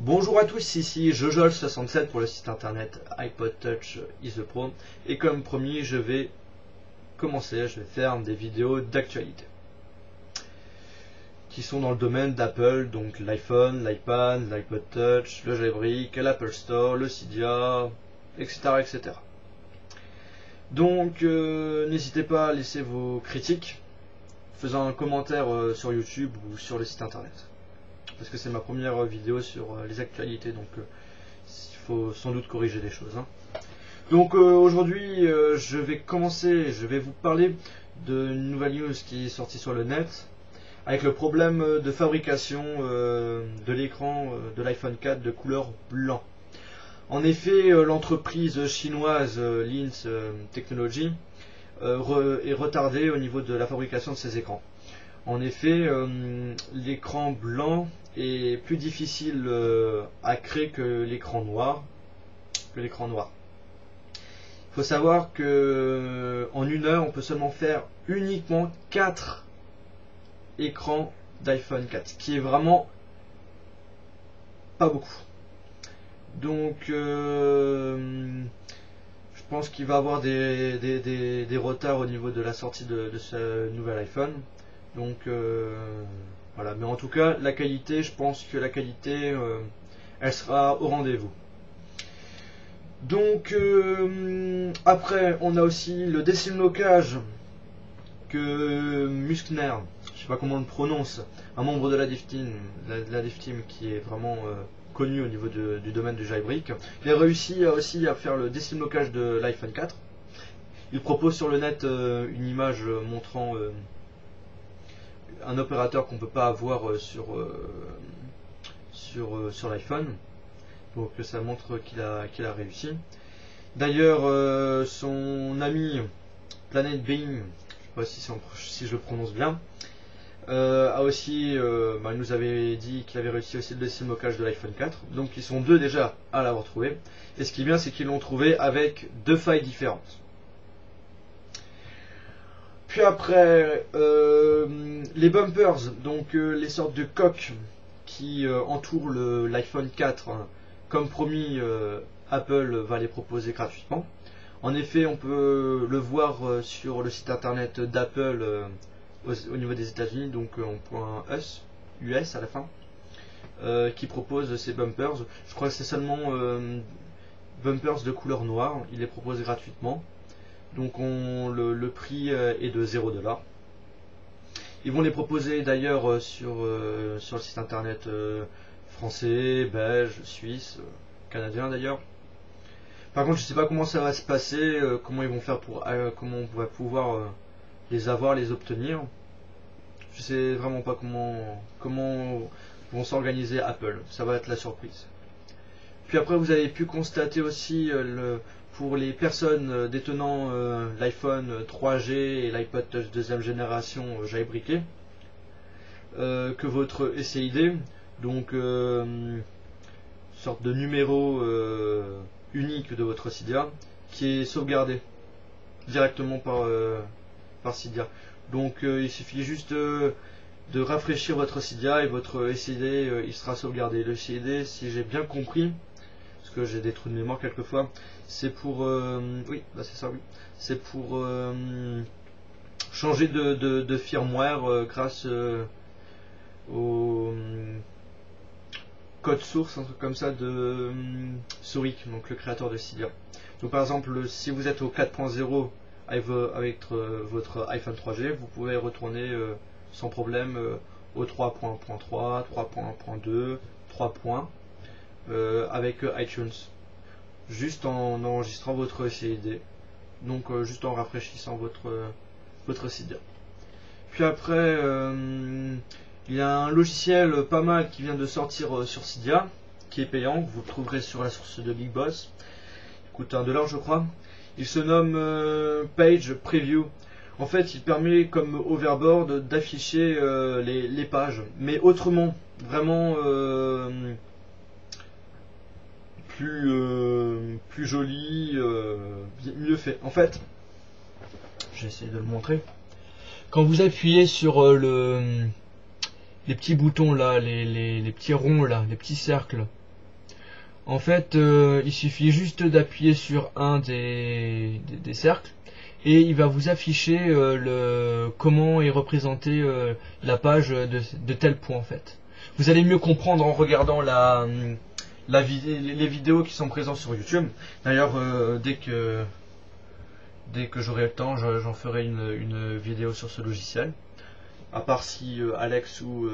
Bonjour à tous, ici Jojol67 pour le site internet iPod Touch is the Pro. Et comme promis, je vais faire des vidéos d'actualité qui sont dans le domaine d'Apple, donc l'iPhone, l'iPad, l'iPod Touch, le jailbreak, l'Apple Store, le Cydia, etc. etc. Donc n'hésitez pas à laisser vos critiques, faisant un commentaire sur YouTube ou sur le site internet. Parce que c'est ma première vidéo sur les actualités, donc il faut sans doute corriger des choses. Donc aujourd'hui, je vais vous parler d'une nouvelle news qui est sortie sur le net, avec le problème de fabrication de l'écran de l'iPhone 4 de couleur blanc. En effet, l'entreprise chinoise Lens Technology est retardée au niveau de la fabrication de ses écrans. En effet, l'écran blanc est plus difficile à créer que l'écran noir. Il faut savoir que en une heure, on peut seulement faire uniquement 4 écrans d'iPhone 4, ce qui est vraiment pas beaucoup. Donc, je pense qu'il va y avoir des retards au niveau de la sortie de ce nouvel iPhone. Donc voilà, mais en tout cas la qualité, je pense que la qualité elle sera au rendez-vous. Donc après on a aussi le décimlocage que Muskner, je sais pas comment on le prononce, un membre de la Dev Team qui est vraiment connu au niveau du domaine du jailbreak. Il a réussi aussi à faire le décimlocage de l'iPhone 4. Il propose sur le net une image montrant un opérateur qu'on ne peut pas avoir sur l'iPhone. Donc ça montre qu'il a réussi. D'ailleurs, son ami Planet Being, je ne sais pas si je le prononce bien, a aussi, il nous avait dit qu'il avait réussi aussi le décimlocage de l'iPhone 4. Donc ils sont deux déjà à l'avoir trouvé. Et ce qui est bien, c'est qu'ils l'ont trouvé avec 2 failles différentes. Puis après, les bumpers, donc les sortes de coques qui entourent l'iPhone 4, comme promis, Apple va les proposer gratuitement. En effet, on peut le voir sur le site internet d'Apple au niveau des États-Unis, donc en .us à la fin, qui propose ces bumpers. Je crois que c'est seulement bumpers de couleur noire, il les propose gratuitement. Donc le prix est de 0$. Ils vont les proposer d'ailleurs sur le site internet français, belge, suisse, canadien d'ailleurs. Par contre, je ne sais pas comment ça va se passer, comment ils vont faire comment on va pouvoir les obtenir. Je sais vraiment pas comment vont s'organiser Apple. Ça va être la surprise. Puis après, vous avez pu constater aussi pour les personnes détenant l'iPhone 3G et l'iPod Touch deuxième génération jailbreaké, que votre SID, donc sorte de numéro unique de votre Cydia, qui est sauvegardé directement par Cydia. Donc il suffit juste de rafraîchir votre Cydia et votre SID il sera sauvegardé. Le SID, si j'ai bien compris, parce que j'ai des trous de mémoire quelquefois, c'est pour c'est pour changer de firmware grâce au code source, un truc comme ça de Soric, donc le créateur de Cydia. Donc par exemple, si vous êtes au 4.0 avec votre iPhone 3G, vous pouvez retourner sans problème au 3.3, 3.2, 3 points avec iTunes, juste en enregistrant votre SID, donc juste en rafraîchissant votre Cydia. Puis après, il y a un logiciel pas mal qui vient de sortir sur Cydia, qui est payant, que vous trouverez sur la source de Big Boss. Il coûte $1 je crois. Il se nomme Page Preview. En fait, il permet comme overboard d'afficher les pages, mais autrement, vraiment plus joli, mieux fait. En fait, j'ai essayé de le montrer. Quand vous appuyez sur les petits boutons là, les petits ronds là, les petits cercles En fait, il suffit juste d'appuyer sur un des cercles et il va vous afficher comment est représentée la page de tel point en fait. Vous allez mieux comprendre en regardant les vidéos qui sont présentes sur YouTube. D'ailleurs, dès que j'aurai le temps, j'en ferai une vidéo sur ce logiciel. À part si Alex ou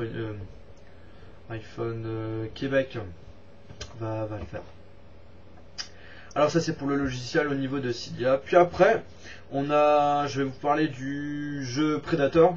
iPhone Québec va le faire. Alors ça c'est pour le logiciel au niveau de Cydia. Puis après, je vais vous parler du jeu Predators,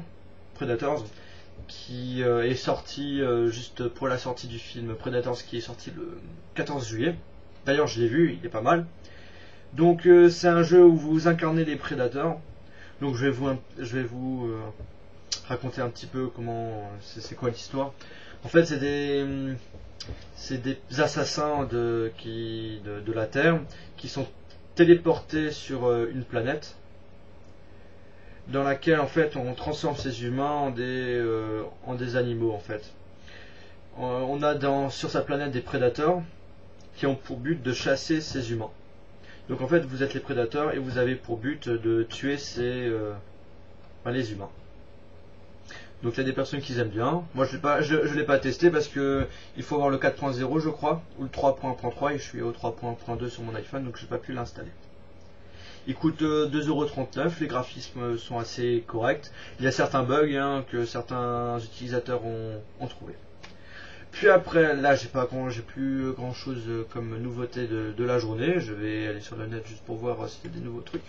qui est sorti juste pour la sortie du film Predators, qui est sorti le 14 juillet. D'ailleurs je l'ai vu, il est pas mal. Donc c'est un jeu où vous incarnez les prédateurs. Donc je vais vous raconter un petit peu comment c'est quoi l'histoire. En fait c'est des assassins de la Terre qui sont téléportés sur une planète dans laquelle en fait on transforme ces humains en des animaux en fait. On a sur sa planète des prédateurs qui ont pour but de chasser ces humains. Donc en fait vous êtes les prédateurs et vous avez pour but de tuer les humains. Donc il y a des personnes qui aiment bien. Moi je l'ai pas testé parce que il faut avoir le 4.0 je crois, ou le 3.3 et je suis au 3.2 sur mon iPhone donc j'ai pas pu l'installer. Il coûte 2,39€, les graphismes sont assez corrects. Il y a certains bugs que certains utilisateurs ont trouvé. Puis après, là j'ai plus grand chose comme nouveauté de la journée. Je vais aller sur le net juste pour voir s'il y a des nouveaux trucs.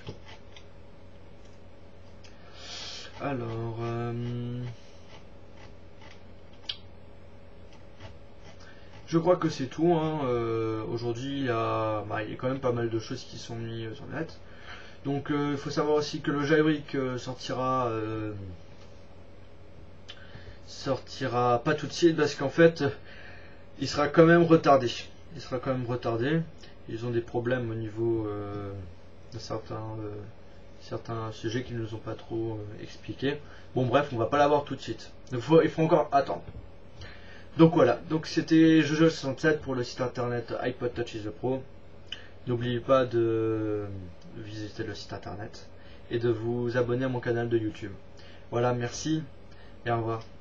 Alors, je crois que c'est tout. Aujourd'hui, il y a quand même pas mal de choses qui sont mises sur le net. Donc, il faut savoir aussi que le jailbreak sortira pas tout de suite parce qu'en fait, il sera quand même retardé. Ils ont des problèmes au niveau de certains sujets qu'ils ne nous ont pas trop expliqués. Bon bref, on va pas l'avoir tout de suite. Donc il faut encore attendre. Donc voilà, donc c'était Jojo67 pour le site internet iPod Touch is the Pro. N'oubliez pas de visiter le site internet et de vous abonner à mon canal de YouTube. Voilà, merci et au revoir.